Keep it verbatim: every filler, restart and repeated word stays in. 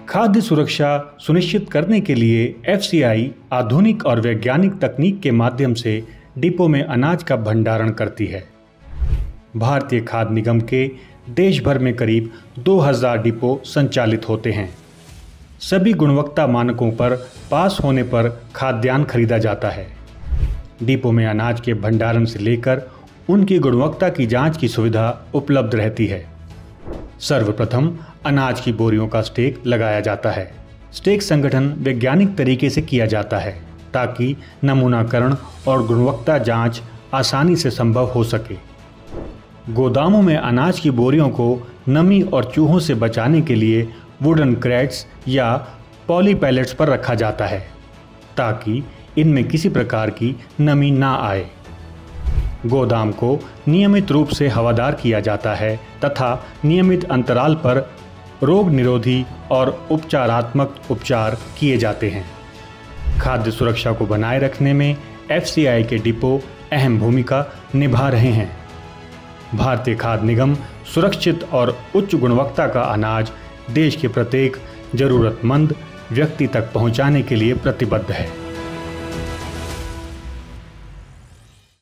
खाद्य सुरक्षा सुनिश्चित करने के लिए एफ सी आई आधुनिक और वैज्ञानिक तकनीक के माध्यम से डिपो में अनाज का भंडारण करती है। भारतीय खाद्य निगम के देश भर में करीब दो हज़ार डिपो संचालित होते हैं। सभी गुणवत्ता मानकों पर पास होने पर खाद्यान्न खरीदा जाता है। डिपो में अनाज के भंडारण से लेकर उनकी गुणवत्ता की जांच की सुविधा उपलब्ध रहती है। सर्वप्रथम अनाज की बोरियों का स्टेक लगाया जाता है। स्टेक संगठन वैज्ञानिक तरीके से किया जाता है ताकि नमूनाकरण और गुणवत्ता जांच आसानी से संभव हो सके। गोदामों में अनाज की बोरियों को नमी और चूहों से बचाने के लिए वुडन क्रेट्स या पॉली पैलेट्स पर रखा जाता है ताकि इनमें किसी प्रकार की नमी ना आए। गोदाम को नियमित रूप से हवादार किया जाता है तथा नियमित अंतराल पर रोग निरोधी और उपचारात्मक उपचार किए जाते हैं। खाद्य सुरक्षा को बनाए रखने में एफ सी आई के डिपो अहम भूमिका निभा रहे हैं। भारतीय खाद्य निगम सुरक्षित और उच्च गुणवत्ता का अनाज देश के प्रत्येक जरूरतमंद व्यक्ति तक पहुंचाने के लिए प्रतिबद्ध है।